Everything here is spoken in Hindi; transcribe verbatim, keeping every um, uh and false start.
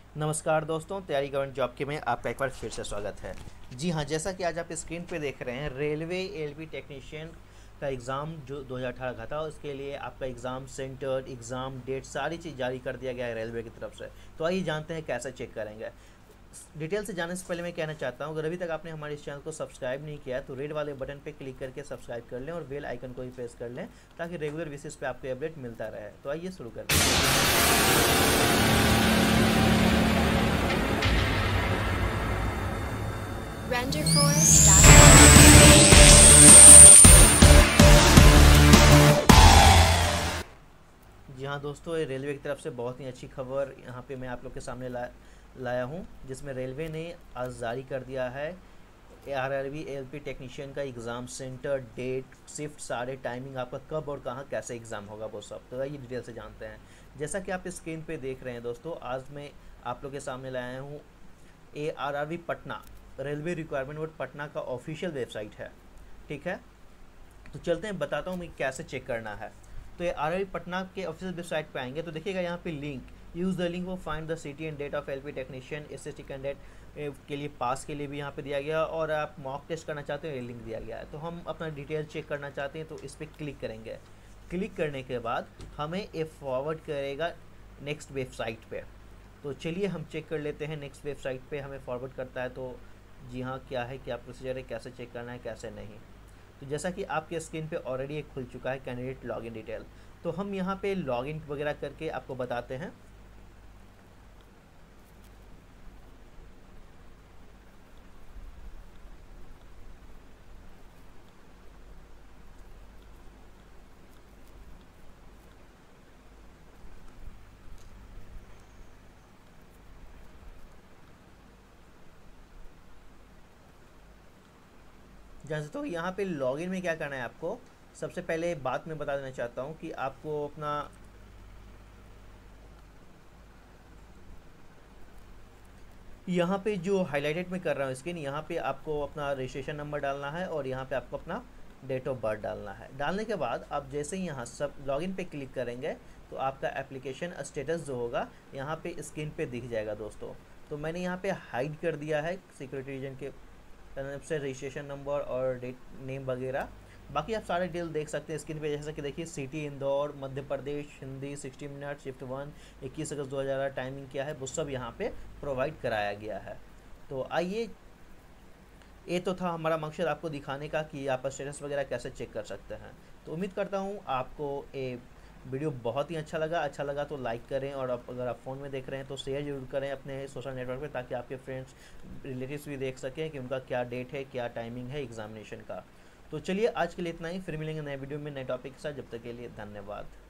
नमस्कार दोस्तों, तैयारी गवर्नमेंट जॉब के में आपका एक बार फिर से स्वागत है। जी हाँ, जैसा कि आज आप स्क्रीन पे देख रहे हैं, रेलवे एलपी टेक्नीशियन का एग्ज़ाम जो दो हज़ार अठारह का था, उसके लिए आपका एग्ज़ाम सेंटर, एग्ज़ाम डेट सारी चीज़ जारी कर दिया गया है रेलवे की तरफ से। तो आइए जानते हैं कैसे चेक करेंगे। डिटेल से जाने से पहले मैं कहना चाहता हूँ, अगर अभी तक आपने हमारे इस चैनल को सब्सक्राइब नहीं किया है तो रेड वाले बटन पे क्लिक करके सब्सक्राइब कर लें और बेल आइकन को भी प्रेस कर लें ताकि रेगुलर बेसिस पे आपको अपडेट मिलता रहे। तो आइए शुरू करते हैं। जी हाँ दोस्तों, ये रेलवे की तरफ से बहुत ही अच्छी खबर यहाँ पे मैं आप लोग के सामने ला लाया हूँ, जिसमें रेलवे ने आज जारी कर दिया है आरआरबी एलपी टेक्नीशियन का एग्ज़ाम सेंटर, डेट, शिफ्ट, सारे टाइमिंग, आपका कब और कहाँ कैसे एग्ज़ाम होगा वो सब। तो ये डिटेल से जानते हैं। जैसा कि आप स्क्रीन पे देख रहे हैं दोस्तों, आज मैं आप लोग के सामने लाया हूँ A R R B Patna, railway requirement board Patna का ऑफिशियल वेबसाइट है। ठीक है, तो चलते हैं, बताता हूँ मैं कैसे चेक करना है। तो ये आर आर बी पटना के ऑफिशियल वेबसाइट पे आएंगे तो देखिएगा यहाँ पे लिंक, यूज़ द लिंक वो find the city and date of LP technician S S T candidate के लिए पास के लिए भी यहाँ पे दिया गया, और आप मॉक टेस्ट करना चाहते हो ये लिंक दिया गया है। तो हम अपना डिटेल चेक करना चाहते हैं तो इस पर क्लिक करेंगे। क्लिक करने के बाद हमें ये फॉरवर्ड करेगा नेक्स्ट वेबसाइट पे। तो चलिए हम चेक कर लेते हैं नेक्स्ट वेबसाइट पे हमें फॉरवर्ड करता है तो जी हाँ, क्या है, क्या प्रोसीजर है, कैसे चेक करना है, कैसे नहीं। तो जैसा कि आपके स्क्रीन पे ऑलरेडी एक खुल चुका है कैंडिडेट लॉगिन डिटेल, तो हम यहाँ पे लॉगिन वगैरह करके आपको बताते हैं। जैसे तो यहाँ पे लॉगिन में क्या करना है आपको, सबसे पहले बात मैं बता देना चाहता हूँ कि आपको अपना यहाँ पे जो हाईलाइटेड में कर रहा हूँ स्क्रीन, यहाँ पे आपको अपना रजिस्ट्रेशन नंबर डालना है और यहाँ पे आपको अपना डेट ऑफ बर्थ डालना है। डालने के बाद आप जैसे ही यहाँ सब लॉगिन पे क्लिक करेंगे तो आपका एप्लीकेशन स्टेटस जो होगा यहाँ पे स्क्रीन पे दिख जाएगा दोस्तों। तो मैंने यहाँ पे हाइड कर दिया है सिक्योरिटी रीजन के तरफ से रजिस्ट्रेशन नंबर और डेट नेम वगैरह। बाकी आप सारे डिटेल देख सकते हैं स्क्रीन पे, जैसा कि देखिए city Indore Madhya Pradesh, Hindi sixty minute, shift one, इक्कीस अगस्त दो हज़ार, टाइमिंग क्या है वो सब यहाँ पे प्रोवाइड कराया गया है। तो आइए, ये तो था हमारा मकसद आपको दिखाने का कि आप स्टेटस वगैरह कैसे चेक कर सकते हैं। तो उम्मीद करता हूँ आपको ये वीडियो बहुत ही अच्छा लगा। अच्छा लगा तो लाइक करें, और आप अगर आप फ़ोन में देख रहे हैं तो शेयर जरूर करें अपने सोशल नेटवर्क पे, ताकि आपके फ्रेंड्स रिलेटिव्स भी देख सकें कि उनका क्या डेट है, क्या टाइमिंग है एग्जामिनेशन का। तो चलिए आज के लिए इतना ही, फिर मिलेंगे नए वीडियो में नए टॉपिक के साथ। जब तक के लिए धन्यवाद।